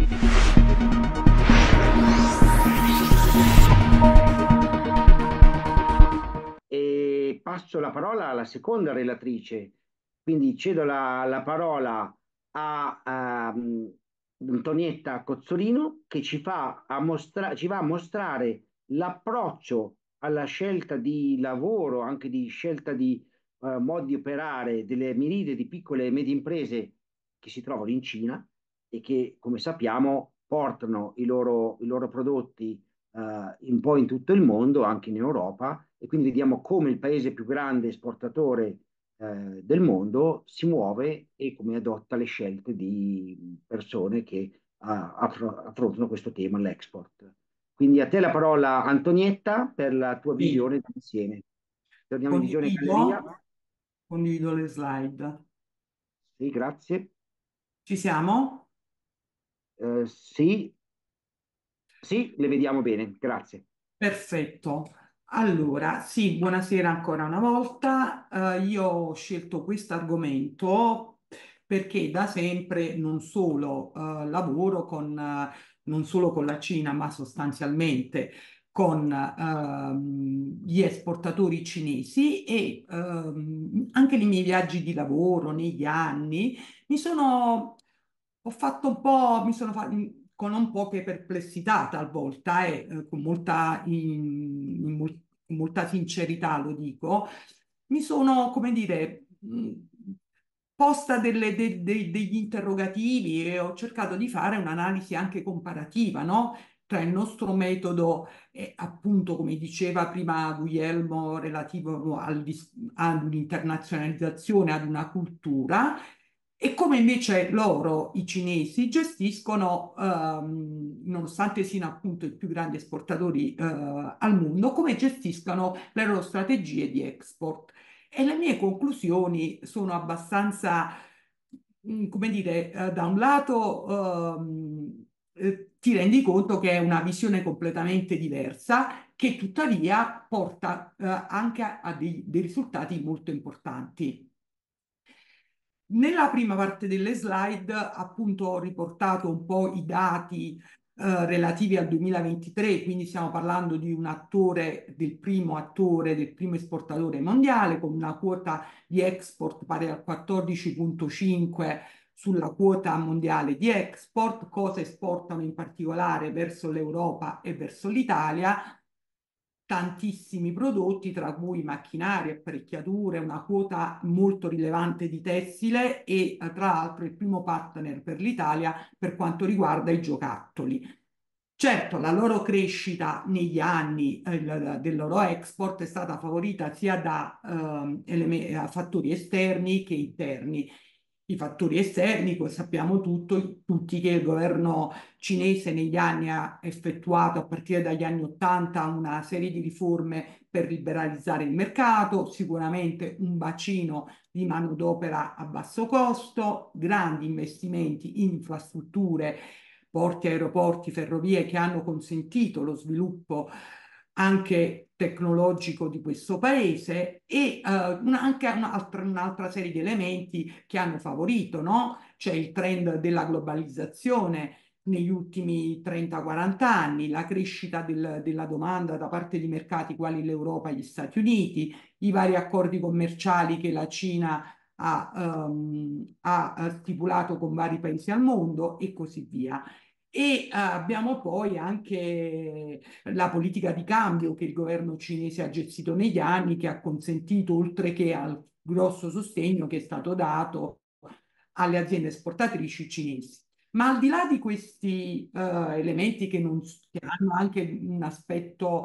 E passo la parola alla seconda relatrice, quindi cedo la parola a Antonietta Cozzolino che ci va a mostrare l'approccio alla scelta di lavoro, anche di scelta di modi di operare delle miriade di piccole e medie imprese che si trovano in Cina e che, come sappiamo, portano i loro prodotti un po' in tutto il mondo, anche in Europa, e quindi vediamo come il paese più grande esportatore del mondo si muove e come adotta le scelte di persone che affrontano questo tema, l'export. Quindi a te la parola Antonietta per la tua Sì, visione d'insieme. Torniamo in visione condivido, galleria. condivido le slide. Sì, grazie. Ci siamo? Sì, sì, le vediamo bene, grazie. Perfetto. Allora, sì, buonasera ancora una volta. Io ho scelto questo argomento perché da sempre non solo lavoro non solo con la Cina, ma sostanzialmente con gli esportatori cinesi e anche nei miei viaggi di lavoro negli anni mi sono, ho fatto un po', mi sono con non poche perplessità talvolta e con con molta sincerità lo dico, mi sono, come dire, posta degli interrogativi e ho cercato di fare un'analisi anche comparativa, no? Tra il nostro metodo e appunto, come diceva prima Guglielmo, relativo ad un'internazionalizzazione, ad una cultura, e come invece loro, i cinesi, gestiscono, nonostante siano appunto i più grandi esportatori al mondo, come gestiscono le loro strategie di export. E le mie conclusioni sono abbastanza, come dire, da un lato ti rendi conto che è una visione completamente diversa, che tuttavia porta anche a dei risultati molto importanti. Nella prima parte delle slide, appunto, ho riportato un po' i dati relativi al 2023, quindi stiamo parlando di un attore, del primo esportatore mondiale, con una quota di export pari al 14,5 sulla quota mondiale di export, cosa esportano in particolare verso l'Europa e verso l'Italia. Tantissimi prodotti, tra cui macchinari, apparecchiature, una quota molto rilevante di tessile e tra l'altro il primo partner per l'Italia per quanto riguarda i giocattoli. Certo, la loro crescita negli anni del loro export è stata favorita sia da fattori esterni che interni. I fattori esterni, come sappiamo tutti che il governo cinese negli anni ha effettuato a partire dagli anni 80 una serie di riforme per liberalizzare il mercato, sicuramente un bacino di manodopera a basso costo, grandi investimenti in infrastrutture, porti, aeroporti, ferrovie che hanno consentito lo sviluppo anche tecnologico di questo paese e anche un'altra serie di elementi che hanno favorito, no? C'è il trend della globalizzazione negli ultimi 30-40 anni, la crescita della domanda da parte di mercati quali l'Europa e gli Stati Uniti, i vari accordi commerciali che la Cina ha stipulato con vari paesi al mondo e così via. E abbiamo poi anche la politica di cambio che il governo cinese ha gestito negli anni, che ha consentito, oltre che al grosso sostegno che è stato dato alle aziende esportatrici cinesi. Ma al di là di questi elementi che hanno anche un aspetto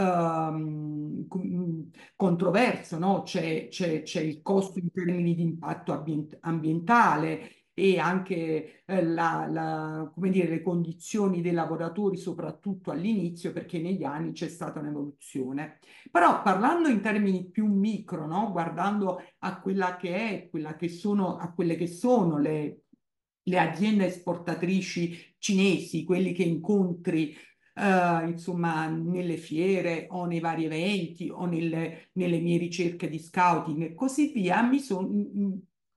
controverso, no? C'è il costo in termini di impatto ambientale e anche come dire, le condizioni dei lavoratori, soprattutto all'inizio, perché negli anni c'è stata un'evoluzione. Però parlando in termini più micro, no? Guardando a quella che è, quella che sono, a quelle che sono le aziende esportatrici cinesi, quelli che incontri insomma, nelle fiere o nei vari eventi o nelle mie ricerche di scouting e così via,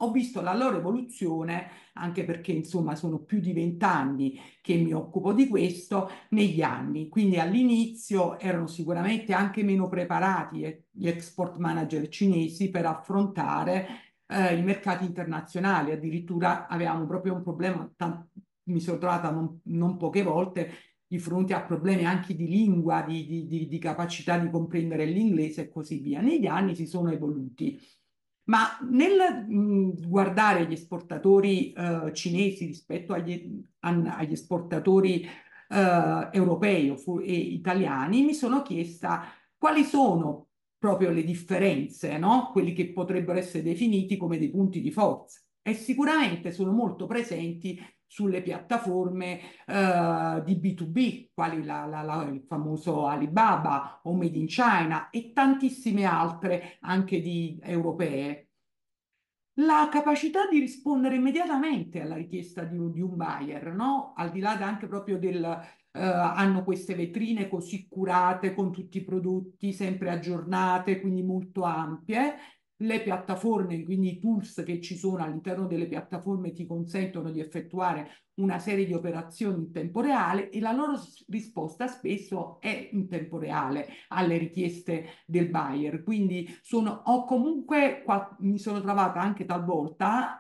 ho visto la loro evoluzione, anche perché insomma sono più di 20 anni che mi occupo di questo, negli anni. Quindi all'inizio erano sicuramente anche meno preparati gli export manager cinesi per affrontare i mercati internazionali. Addirittura avevamo proprio un problema, mi sono trovata non poche volte di fronte a problemi anche di lingua, di capacità di comprendere l'inglese e così via. Negli anni si sono evoluti. Ma nel guardare gli esportatori cinesi rispetto agli esportatori europei e italiani, mi sono chiesta quali sono proprio le differenze, no? Quelli che potrebbero essere definiti come dei punti di forza. E sicuramente sono molto presenti sulle piattaforme di B2B, quali il famoso Alibaba o Made in China e tantissime altre anche di europee. La capacità di rispondere immediatamente alla richiesta di un buyer, no? Al di là anche proprio hanno queste vetrine così curate con tutti i prodotti sempre aggiornate, quindi molto ampie. Le piattaforme, quindi i tools che ci sono all'interno delle piattaforme ti consentono di effettuare una serie di operazioni in tempo reale e la loro risposta spesso è in tempo reale alle richieste del buyer. Quindi ho comunque, mi sono trovata anche talvolta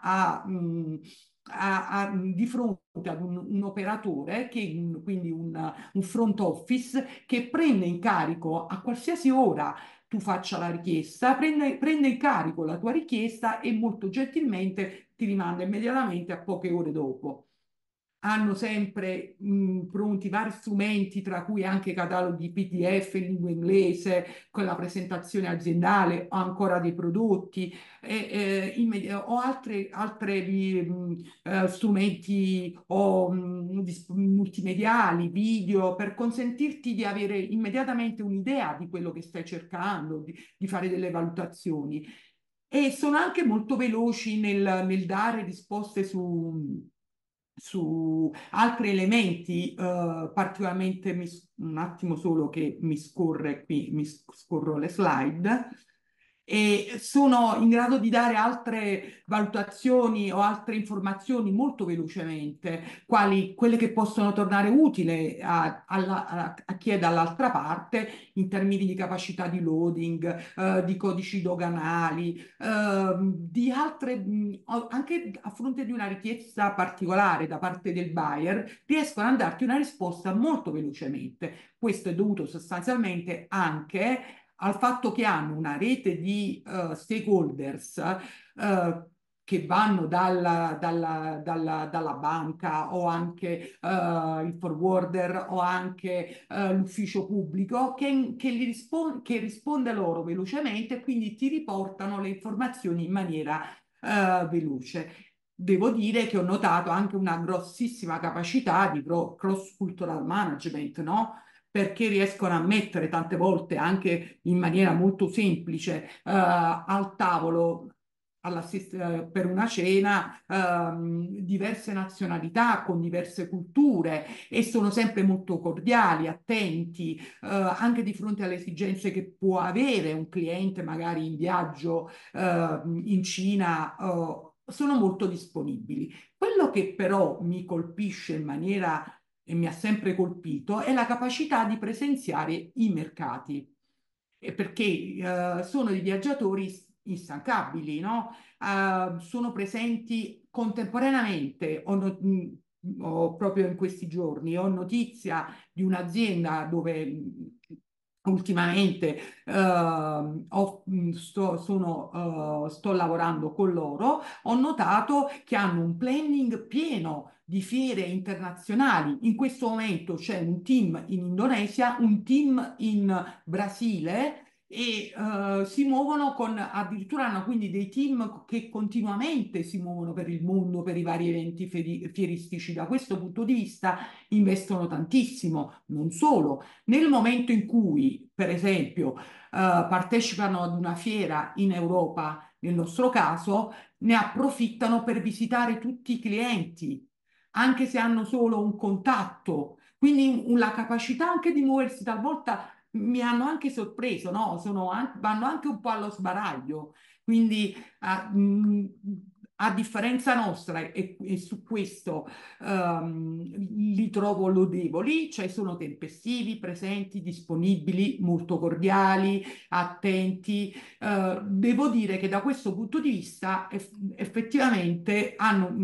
di fronte ad un operatore, quindi un front office, che prende in carico a qualsiasi ora tu faccia la richiesta, prende in carico la tua richiesta e molto gentilmente ti rimanda immediatamente a poche ore dopo. Hanno sempre pronti vari strumenti, tra cui anche cataloghi PDF in lingua inglese, con la presentazione aziendale o ancora dei prodotti, o altri strumenti multimediali, video, per consentirti di avere immediatamente un'idea di quello che stai cercando, di fare delle valutazioni. E sono anche molto veloci nel dare risposte su altri elementi, particolarmente un attimo solo che mi scorre qui, mi scorro le slide, e sono in grado di dare altre valutazioni o altre informazioni molto velocemente, quali quelle che possono tornare utili a chi è dall'altra parte in termini di capacità di loading, di codici doganali, di altre, anche a fronte di una richiesta particolare da parte del buyer, riescono a darti una risposta molto velocemente. Questo è dovuto sostanzialmente anche al fatto che hanno una rete di stakeholders che vanno dalla banca o anche il forwarder o anche l'ufficio pubblico che risponde loro velocemente e quindi ti riportano le informazioni in maniera veloce. Devo dire che ho notato anche una grossissima capacità di cross-cultural management, no? Perché riescono a mettere tante volte anche in maniera molto semplice al tavolo per una cena diverse nazionalità con diverse culture e sono sempre molto cordiali, attenti, anche di fronte alle esigenze che può avere un cliente magari in viaggio in Cina. Sono molto disponibili. Quello che però mi colpisce in maniera e mi ha sempre colpito è la capacità di presenziare i mercati, perché sono dei viaggiatori instancabili, no? Sono presenti contemporaneamente. Proprio in questi giorni ho notizia di un'azienda dove ultimamente sto lavorando con loro. Ho notato che hanno un planning pieno di fiere internazionali. In questo momento c'è un team in Indonesia, un team in Brasile e si muovono addirittura hanno quindi dei team che continuamente si muovono per il mondo, per i vari eventi fieristici. Da questo punto di vista investono tantissimo, non solo. Nel momento in cui, per esempio, partecipano ad una fiera in Europa, nel nostro caso, ne approfittano per visitare tutti i clienti anche se hanno solo un contatto. Quindi la capacità anche di muoversi talvolta mi hanno anche sorpreso, no? Vanno anche un po' allo sbaraglio. Quindi a differenza nostra, e su questo li trovo lodevoli, cioè sono tempestivi, presenti, disponibili, molto cordiali, attenti. Devo dire che da questo punto di vista effettivamente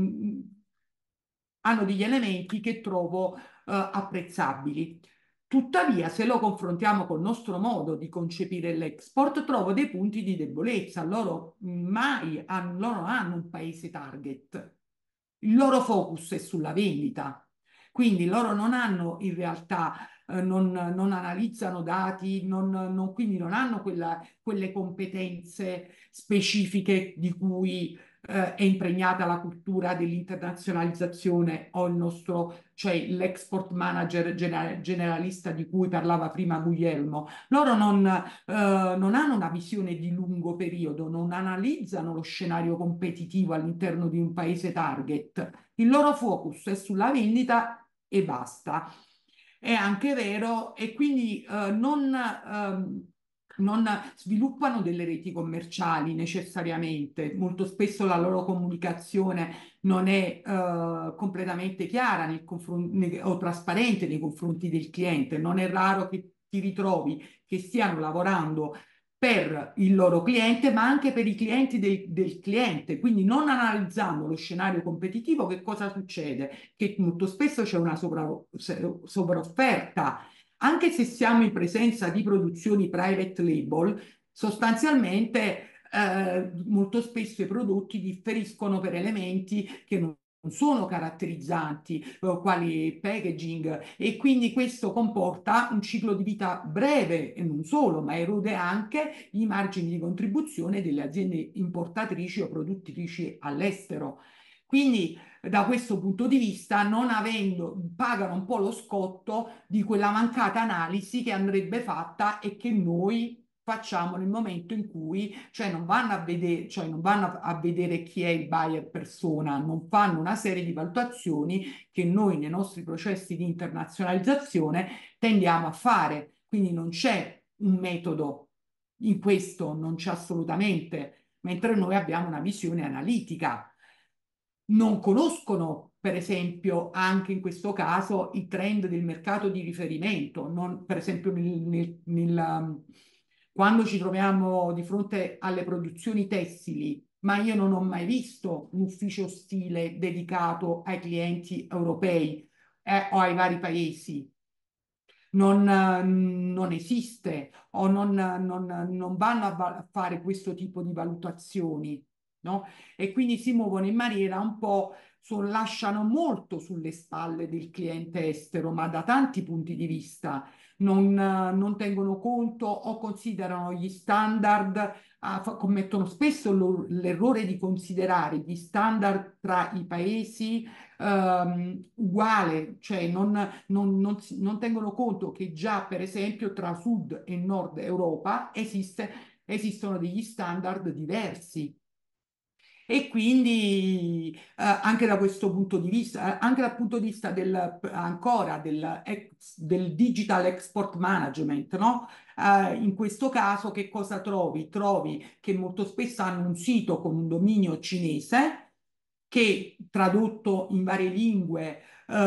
hanno degli elementi che trovo apprezzabili. Tuttavia, se lo confrontiamo col nostro modo di concepire l'export, trovo dei punti di debolezza. Loro hanno un paese target, il loro focus è sulla vendita, quindi loro non hanno in realtà, non analizzano dati, quindi non hanno quelle competenze specifiche di cui è impregnata la cultura dell'internazionalizzazione o il nostro, cioè l'export manager generalista di cui parlava prima Guglielmo. Loro non hanno una visione di lungo periodo, non analizzano lo scenario competitivo all'interno di un paese target. Il loro focus è sulla vendita e basta. È anche vero, e quindi non sviluppano delle reti commerciali necessariamente. Molto spesso la loro comunicazione non è completamente chiara o trasparente nei confronti del cliente. Non è raro che ti ritrovi che stiano lavorando per il loro cliente, ma anche per i clienti del cliente. Quindi non analizzando lo scenario competitivo, che cosa succede? Che molto spesso c'è una sovrofferta. Anche se siamo in presenza di produzioni private label, sostanzialmente molto spesso i prodotti differiscono per elementi che non sono caratterizzanti, quali packaging, e quindi questo comporta un ciclo di vita breve e non solo, ma erode anche i margini di contribuzione delle aziende importatrici o produttrici all'estero. Quindi da questo punto di vista, non avendo, pagano un po' lo scotto di quella mancata analisi che andrebbe fatta e che noi facciamo nel momento in cui, cioè non vanno a vedere, cioè non vanno a vedere chi è il buyer persona, non fanno una serie di valutazioni che noi nei nostri processi di internazionalizzazione tendiamo a fare. Quindi non c'è un metodo in questo, non c'è assolutamente, mentre noi abbiamo una visione analitica. Non conoscono, per esempio, anche in questo caso, i trend del mercato di riferimento. Per esempio, quando ci troviamo di fronte alle produzioni tessili, ma io non ho mai visto un ufficio stile dedicato ai clienti europei o ai vari paesi. Non esiste, o non vanno a fare questo tipo di valutazioni, no? E quindi si muovono in maniera un po', lasciano molto sulle spalle del cliente estero, ma da tanti punti di vista. Non tengono conto o considerano gli standard, commettono spesso l'errore di considerare gli standard tra i paesi uguale, cioè non tengono conto che già per esempio tra Sud e Nord Europa esistono degli standard diversi. E quindi anche da questo punto di vista, anche dal punto di vista ancora del digital export management, no? In questo caso che cosa trovi? Trovi che molto spesso hanno un sito con un dominio cinese che tradotto in varie lingue,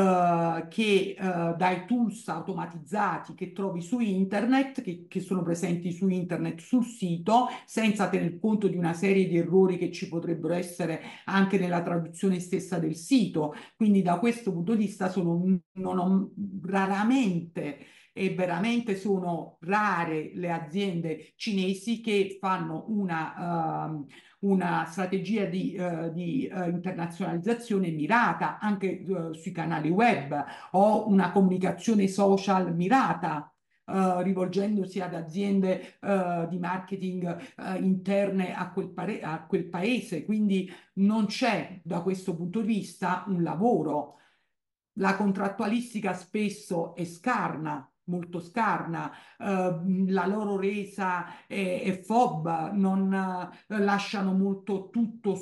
dai tools automatizzati che trovi su internet, che sono presenti su internet sul sito, senza tener conto di una serie di errori che ci potrebbero essere anche nella traduzione stessa del sito. Quindi da questo punto di vista raramente e veramente sono rare le aziende cinesi che fanno una strategia di internazionalizzazione mirata anche sui canali web o una comunicazione social mirata. Rivolgendosi ad aziende di marketing interne a quel paese, quindi non c'è da questo punto di vista un lavoro. La contrattualistica spesso è scarna, molto scarna, la loro resa è FOB, non lasciano molto tutto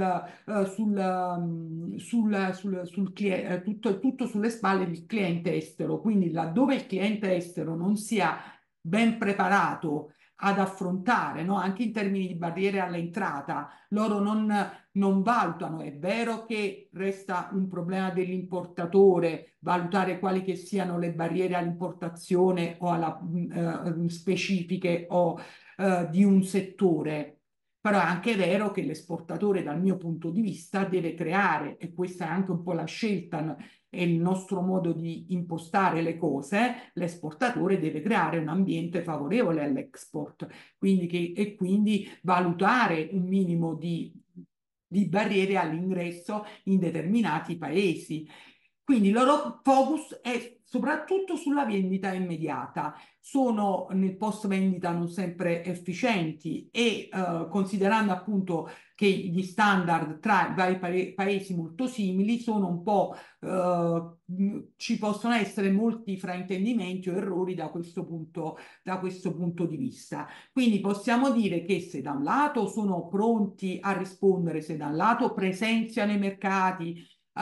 tutto sulle spalle del cliente estero. Quindi laddove il cliente estero non sia ben preparato ad affrontare, no? Anche in termini di barriere all'entrata, loro non valutano. È vero che resta un problema dell'importatore valutare quali che siano le barriere all'importazione o alla, specifiche o di un settore. Però è anche vero che l'esportatore, dal mio punto di vista, deve creare, e questa è anche un po' la scelta e il nostro modo di impostare le cose, l'esportatore deve creare un ambiente favorevole all'export, e quindi valutare un minimo di barriere all'ingresso in determinati paesi. Quindi il loro focus è soprattutto sulla vendita immediata. Sono nel post vendita non sempre efficienti e considerando appunto che gli standard tra i vari paesi molto simili sono un po' ci possono essere molti fraintendimenti o errori da questo punto di vista. Quindi possiamo dire che se da un lato sono pronti a rispondere, se da un lato presenziano i mercati,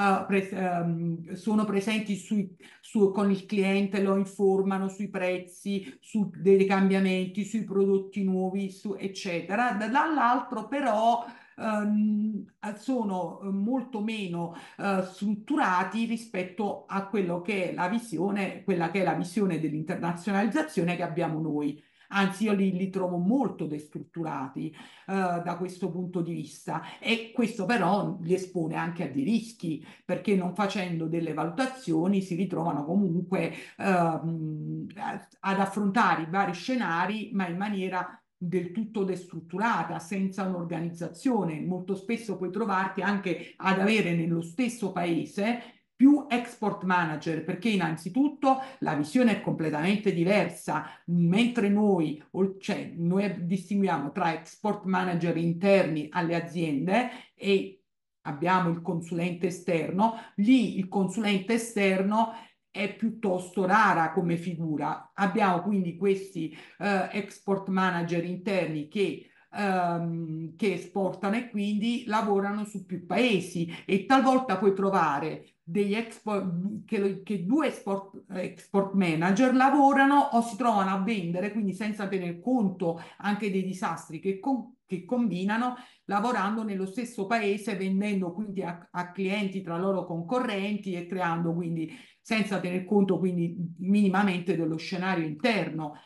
sono presenti con il cliente, lo informano sui prezzi, su dei cambiamenti, sui prodotti nuovi, eccetera. Dall'altro però sono molto meno strutturati rispetto a quello che è la visione, quella che è la visione dell'internazionalizzazione che abbiamo noi. Anzi, io li trovo molto destrutturati da questo punto di vista e questo però li espone anche a dei rischi perché non facendo delle valutazioni si ritrovano comunque ad affrontare i vari scenari ma in maniera del tutto destrutturata, senza un'organizzazione. Molto spesso puoi trovarti anche ad avere nello stesso paese più export manager, perché innanzitutto la visione è completamente diversa, mentre cioè, noi distinguiamo tra export manager interni alle aziende e abbiamo il consulente esterno, lì il consulente esterno è piuttosto rara come figura. Abbiamo quindi questi export manager interni che esportano e quindi lavorano su più paesi e talvolta puoi trovare degli che due export manager lavorano o si trovano a vendere, quindi senza tener conto anche dei disastri che combinano, lavorando nello stesso paese, vendendo quindi a clienti tra loro concorrenti e creando quindi, senza tener conto quindi minimamente dello scenario interno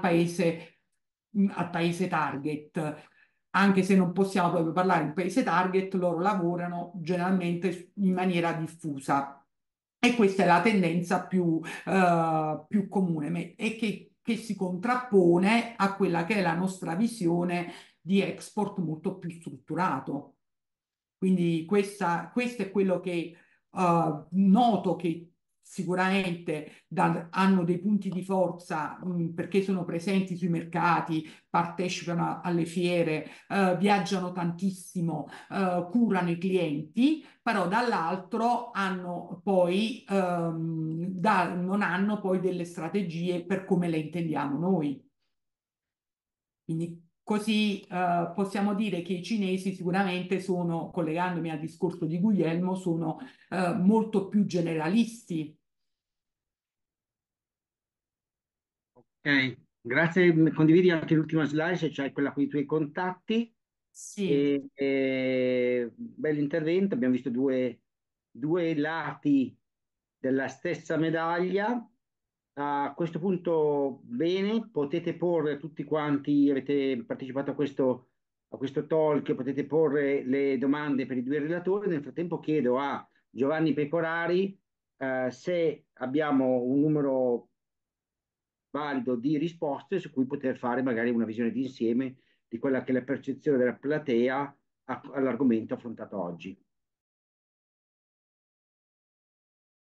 al paese target. Anche se non possiamo proprio parlare di paese target, loro lavorano generalmente in maniera diffusa. E questa è la tendenza più comune e che si contrappone a quella che è la nostra visione di export molto più strutturato. Quindi questo è quello che noto che sicuramente hanno dei punti di forza perché sono presenti sui mercati, partecipano alle fiere, viaggiano tantissimo, curano i clienti, però dall'altro non hanno poi delle strategie per come le intendiamo noi. Quindi così possiamo dire che i cinesi sicuramente sono, collegandomi al discorso di Guglielmo, sono molto più generalisti. Ok, grazie. Condividi anche l'ultima slide se c'hai quella con i tuoi contatti. Sì, Bell'intervento, abbiamo visto due lati della stessa medaglia. A questo punto, bene, potete porre tutti quanti, avete partecipato a questo talk, potete porre le domande per i due relatori. Nel frattempo chiedo a Giovanni Pecorari se abbiamo un numero valido di risposte su cui poter fare magari una visione d'insieme di quella che è la percezione della platea all'argomento affrontato oggi.